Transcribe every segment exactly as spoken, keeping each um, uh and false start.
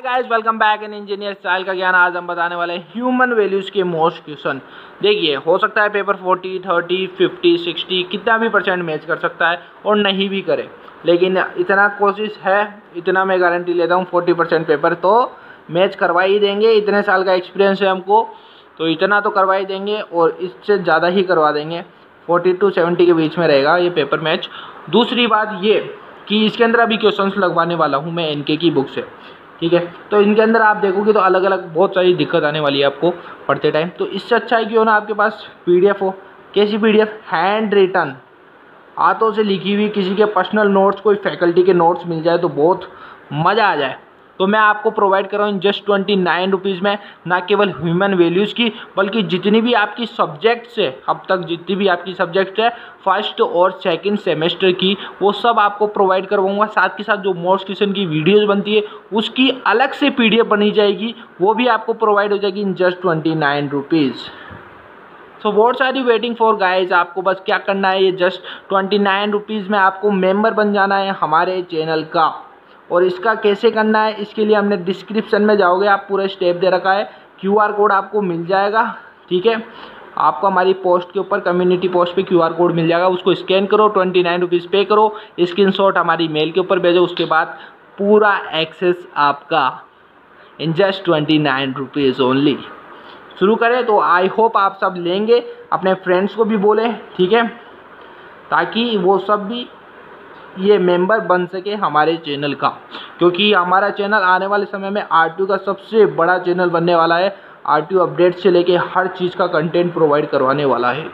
Guys welcome back in engineer style का ज्ञान। आज हम बताने वाले हैं ह्यूमन वैल्यूज़ के मोस्ट क्वेश्चन। देखिए, हो सकता है paper forty, thirty, fifty, sixty कितना भी परसेंट मैच कर सकता है और नहीं भी करे, लेकिन इतना कोशिश है, इतना मैं गारंटी लेता हूँ फोर्टी परसेंट पेपर तो मैच करवा ही देंगे। इतने साल का एक्सपीरियंस है हमको, तो इतना तो करवा ही देंगे और इससे ज़्यादा ही करवा देंगे। फोर्टी टू सेवेंटी के बीच में रहेगा ये पेपर मैच। दूसरी बात ये कि इसके अंदर अभी क्वेश्चंस लगवाने वाला हूँ मैं एनके की बुक से, ठीक है। तो इनके अंदर आप देखोगे तो अलग अलग बहुत सारी दिक्कत आने वाली है आपको पढ़ते टाइम। तो इससे अच्छा है क्यों ना आपके पास पीडीएफ हो। कैसी पीडीएफ? हैंड रिटन, हाथों से लिखी हुई, किसी के पर्सनल नोट्स, कोई फैकल्टी के नोट्स मिल जाए तो बहुत मज़ा आ जाए। तो मैं आपको प्रोवाइड कर रहा हूँ जस्ट ट्वेंटी नाइन रुपीज़ में, ना केवल ह्यूमन वैल्यूज़ की बल्कि जितनी भी आपकी सब्जेक्ट्स है, अब तक जितनी भी आपकी सब्जेक्ट है फर्स्ट और सेकंड सेमेस्टर की, वो सब आपको प्रोवाइड करवाऊंगा। साथ के साथ जो मोस्ट क्वेश्चन की वीडियोस बनती है उसकी अलग से पीडीएफ बनी जाएगी, वो भी आपको प्रोवाइड हो जाएगी in just twenty nine rupees. So what's are you waiting for guys? आपको बस क्या करना है, ये जस्ट ट्वेंटी नाइन रुपीज़ में आपको मेंबर बन जाना है हमारे चैनल का। और इसका कैसे करना है, इसके लिए हमने डिस्क्रिप्शन में जाओगे आप, पूरा स्टेप दे रखा है, क्यूआर कोड आपको मिल जाएगा, ठीक है। आपको हमारी पोस्ट के ऊपर, कम्युनिटी पोस्ट पे क्यूआर कोड मिल जाएगा, उसको स्कैन करो, ट्वेंटी नाइन रुपीज़ पे करो, स्क्रीनशॉट हमारी मेल के ऊपर भेजो, उसके बाद पूरा एक्सेस आपका in just twenty nine rupees only. शुरू करें तो आई होप आप सब लेंगे, अपने फ्रेंड्स को भी बोलें, ठीक है, ताकि वो सब भी ये मेंबर बन सके हमारे चैनल का। क्योंकि हमारा चैनल आने वाले समय में आरटीयू का सबसे बड़ा चैनल बनने वाला है। आरटीयू अपडेट से लेके हर चीज़ का कंटेंट प्रोवाइड करवाने वाला है।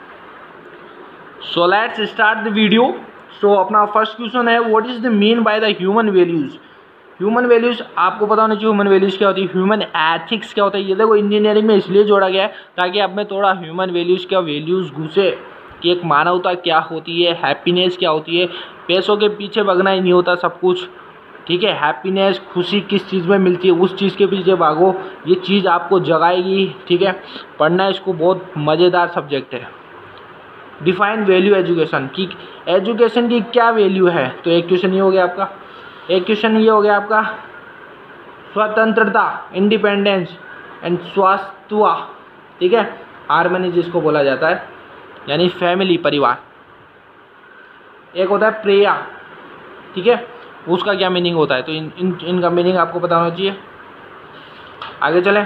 So let's start the video. So अपना फर्स्ट क्वेश्चन है, what is the mean by the human values. Human values आपको पता होना चाहिए ह्यूमन वैल्यूज़ क्या होती है, ह्यूमन एथिक्स क्या होता है। ये देखो इंजीनियरिंग में इसलिए जोड़ा गया है ताकि अब में थोड़ा ह्यूमन वैल्यूज़ का वैल्यूज़ घुसे कि एक मानवता क्या होती है, हैप्पीनेस क्या होती है। पैसों के पीछे भागना ही नहीं होता सब कुछ, ठीक है। हैप्पीनेस, खुशी किस चीज़ में मिलती है, उस चीज़ के पीछे भागो, ये चीज़ आपको जगाएगी, ठीक है। पढ़ना इसको बहुत मज़ेदार सब्जेक्ट है। डिफाइन वैल्यू एजुकेशन की, एजुकेशन की क्या वैल्यू है। तो एक क्वेश्चन ये हो गया आपका, एक क्वेश्चन ये हो गया आपका स्वतंत्रता, इंडिपेंडेंस एंड स्वास्थ्य, ठीक है। हार्मनी जिसको बोला जाता है, यानी फैमिली, परिवार। एक होता है प्रेया, ठीक है, उसका क्या मीनिंग होता है। तो इन इन इनका मीनिंग आपको पता होना चाहिए। आगे चलें,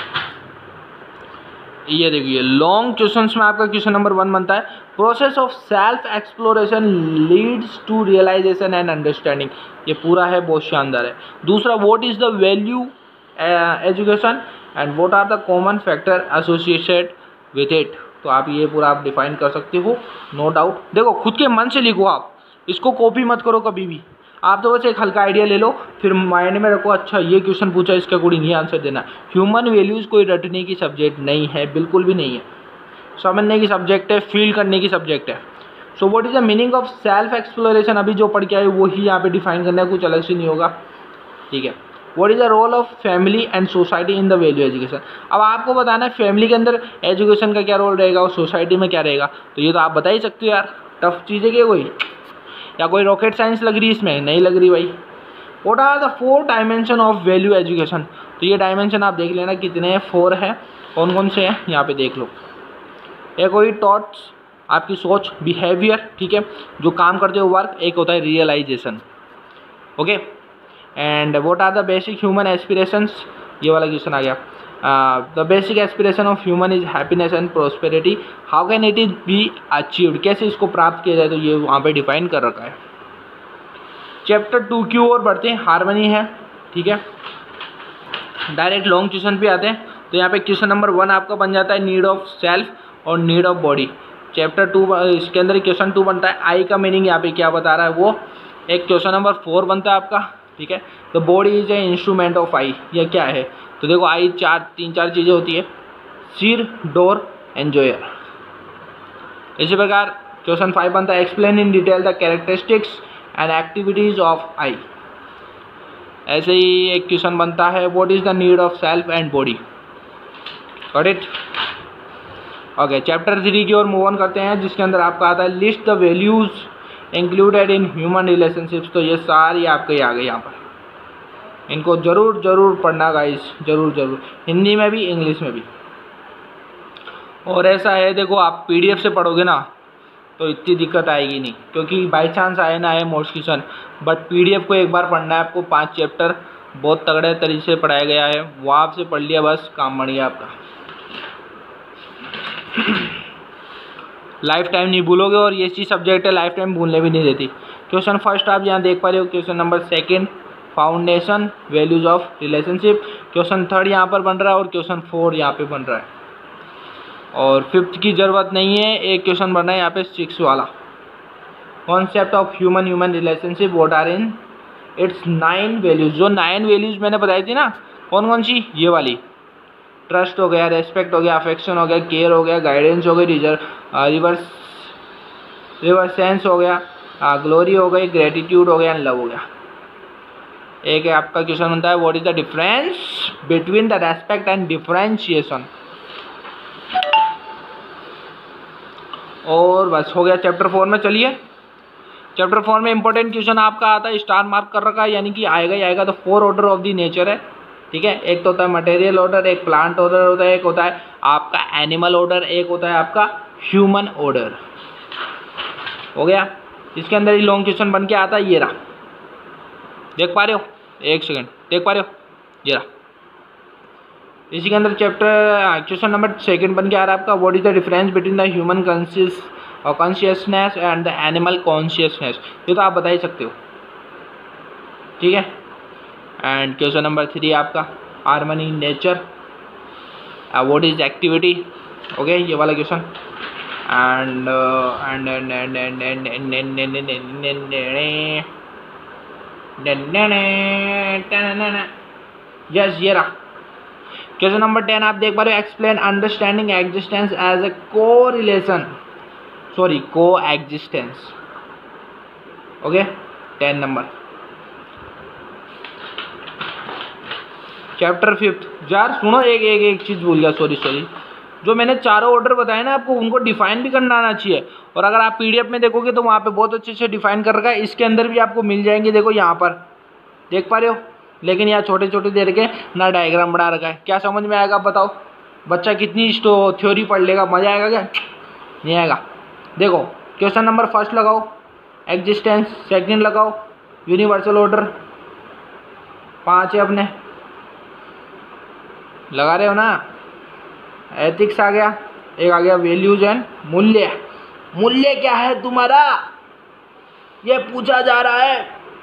ये देखिए लॉन्ग क्वेश्चंस में आपका क्वेश्चन नंबर वन बनता है, process of self exploration leads to realisation and understanding. ये पूरा है, बहुत शानदार है। दूसरा, what is the value education and what are the common factor associated with it. तो आप ये पूरा आप डिफाइन कर सकते हो, नो डाउट। देखो खुद के मन से लिखो, आप इसको कॉपी मत करो कभी भी। आप तो बस एक हल्का आइडिया ले लो, फिर माइंड में रखो, अच्छा ये क्वेश्चन पूछा, इसका अकॉर्डिंग ये आंसर देना। ह्यूमन वैल्यूज़ कोई रटने की सब्जेक्ट नहीं है, बिल्कुल भी नहीं है। समझने की सब्जेक्ट है, फील करने की सब्जेक्ट है। So what is the meaning of self exploration, अभी जो पढ़ के आए वो ही यहाँ पे डिफाइन करना है, कुछ अलग से नहीं होगा, ठीक है। What is the role of family and society in the value education. अब आपको बताना है फैमिली के अंदर एजुकेशन का क्या रोल रहेगा और सोसाइटी में क्या रहेगा। तो ये तो आप बता ही सकते हो यार, टफ चीज़ है क्या कोई, या कोई रॉकेट साइंस लग रही है इसमें? नहीं लग रही भाई। What are the four dimension of value education. तो ये डायमेंशन आप देख लेना कितने हैं, फोर हैं। कौन कौन से हैं यहाँ पे देख लो। एक कोई थॉट्स, आपकी सोच, बिहेवियर, ठीक है, जो काम करते हो वर्क। एक होता है realisation, okay. And what are the basic human aspirations, ये वाला क्वेश्चन आ गया। The basic aspiration of human is happiness and prosperity, how can it is be achieved, कैसे इसको प्राप्त किया जाए, तो ये वहाँ पे डिफाइन कर रखा है। चैप्टर टू की ओर बढ़ते हैं, हार्मनी है, ठीक है। डायरेक्ट लॉन्ग क्वेश्चन पे आते हैं। तो यहाँ पे क्वेश्चन नंबर वन आपका बन जाता है नीड ऑफ सेल्फ और need of body. Chapter two, इसके अंदर क्वेश्चन टू बनता है आई का मीनिंग यहाँ पे क्या बता रहा है वो। एक क्वेश्चन नंबर फोर बनता है आपका, ठीक है, the body is a instrument of I. ये क्या है? तो देखो आई चार तीन चार चीज़ें होती है, सिर, डोर, एंजॉयर। इसी प्रकार क्वेश्चन फाइव बनता है explain in detail the characteristics and activities of I. ऐसे ही एक क्वेश्चन बनता है what is the need of self and body. Got it? Okay, chapter three की ओर मूव ऑन करते हैं, जिसके अंदर आपका आता है list the values included in human relationships. तो ये सारी आपके आ गए यहाँ पर, इनको ज़रूर ज़रूर पढ़ना गाइस, ज़रूर ज़रूर, हिंदी में भी इंग्लिश में भी। और ऐसा है देखो, आप पीडीएफ से पढ़ोगे ना तो इतनी दिक्कत आएगी नहीं, क्योंकि बाई चांस आए ना आए मोस्ट क्वेश्चन, बट पीडीएफ को एक बार पढ़ना है आपको। पांच चैप्टर बहुत तगड़े तरीके से पढ़ाया गया है, वो आपसे पढ़ लिया बस काम बढ़ गया आपका। लाइफ टाइम नहीं भूलोगे, और ये चीज़ सब्जेक्ट है लाइफ टाइम भूलने भी नहीं देती। क्वेश्चन फर्स्ट आप यहाँ देख पा रहे हो, question number second foundation values of relationship. Question third यहाँ पर बन रहा है और क्वेश्चन फोर यहाँ पे बन रहा है, और फिफ्थ की ज़रूरत नहीं है, एक क्वेश्चन बन रहा है यहाँ पे सिक्स वाला। Concept of human human relationship what are in its nine values. जो नाइन वैल्यूज मैंने बताई थी ना, कौन कौन सी, ये वाली, ट्रस्ट हो गया, रेस्पेक्ट हो गया, अफेक्शन हो गया, केयर हो गया, गाइडेंस हो गई, रिवर्स रिवर्स सेंस हो गया, ग्लोरी हो गई, ग्रेटिट्यूड हो गया, एंड लव हो गया। एक है आपका क्वेश्चन बनता है what is the difference between the respect and differentiation. और बस हो गया चैप्टर फोर में। चलिए चैप्टर फोर में इंपॉर्टेंट क्वेश्चन आपका आता है, स्टार मार्क कर रखा है, यानी कि आएगा ही आएगा। तो four order of the nature है, ठीक है। एक तो होता है मटेरियल ऑर्डर, एक प्लांट ऑर्डर होता है, एक होता है आपका एनिमल ऑर्डर, एक होता है आपका ह्यूमन ऑर्डर। हो गया, इसके अंदर ही लॉन्ग क्वेश्चन बन के आता है, ये रहा, देख पा रहे हो, एक सेकेंड, देख पा रहे हो, ये रहा। इसी के अंदर चैप्टर क्वेश्चन नंबर सेकंड बन के आ रहा है आपका what is the difference between the human conscious consciousness and the animal consciousness. ये तो आप बता ही सकते हो, ठीक है। एंड क्वेश्चन नंबर थ्री आपका harmony in nature, what is activity, okay, ये वाला question. And and and and and and yes, ये रहा क्वेश्चन नंबर टेन। आप देख पा रहे हो, explain understanding existence as a correlation, sorry coexistence, okay, ten number. Chapter fifth, यार सुनो, एक एक एक चीज़ भूल गया, सॉरी सॉरी जो मैंने चारों ऑर्डर बताए ना आपको, उनको डिफाइन भी करना आना चाहिए। और अगर आप पीडीएफ में देखोगे तो वहाँ पे बहुत अच्छे से डिफाइन कर रखा है, इसके अंदर भी आपको मिल जाएंगे, देखो यहाँ पर देख पा रहे हो। लेकिन यहाँ छोटे छोटे दे रखे ना, डायग्राम बना रखा है, क्या समझ में आएगा बताओ? बच्चा कितनी थ्योरी पढ़ लेगा, मजा आएगा क्या? नहीं आएगा। देखो क्वेश्चन नंबर फर्स्ट लगाओ एग्जिस्टेंस, सेकंड लगाओ यूनिवर्सल ऑर्डर, पाँच है अपने, लगा रहे हो ना। एथिक्स आ गया, एक आ गया वैल्यूज एंड मूल्य। मूल्य क्या है तुम्हारा, ये पूछा जा रहा है,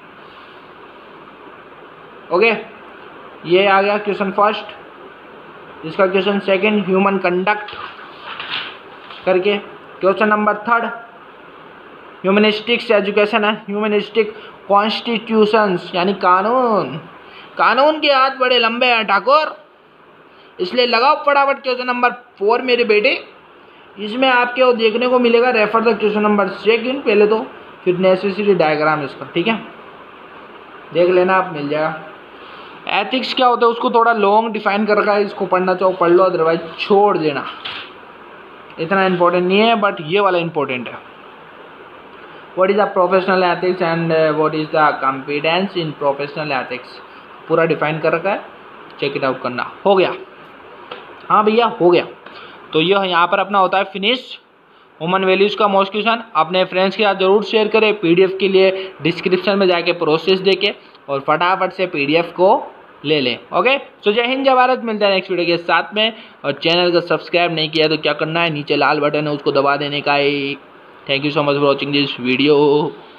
ओके। ये आ गया क्वेश्चन फर्स्ट। इसका क्वेश्चन सेकंड ह्यूमन कंडक्ट करके। Question number third humanistics education है, ह्यूमनिस्टिक कॉन्स्टिट्यूशंस यानी कानून। कानून के हाथ बड़े लंबे हैं ठाकुर, इसलिए लगाओ फटाफट क्वेश्चन नंबर फोर मेरे बेटे। इसमें आपके वो देखने को मिलेगा, refer the question number second पहले तो, फिर नेसेसरी डायग्राम इसका, ठीक है, देख लेना आप, मिल जाएगा। एथिक्स क्या होता है उसको थोड़ा लॉन्ग डिफाइन कर रखा है, इसको पढ़ना चाहो पढ़ लो, अदरवाइज छोड़ देना, इतना इंपॉर्टेंट नहीं है, बट ये वाला इंपॉर्टेंट है। What is the professional ethics and what is the competence in professional ethics, पूरा डिफाइन कर रखा है, चेक इट आउट करना। हो गया, हाँ भैया हो गया। तो ये यहाँ पर अपना होता है फिनिश ह्यूमन वैल्यूज़ का मोस्ट क्वेश्चन। अपने फ्रेंड्स के साथ जरूर शेयर करें। पीडीएफ के लिए डिस्क्रिप्शन में जाके प्रोसेस देके और फटाफट से पीडीएफ को ले लें, ओके। सो जय हिंद जय भारत, मिलता है नेक्स्ट वीडियो के साथ में। और चैनल को सब्सक्राइब नहीं किया तो क्या करना है, नीचे लाल बटन है उसको दबा देने का है। Thank you so much for watching this video.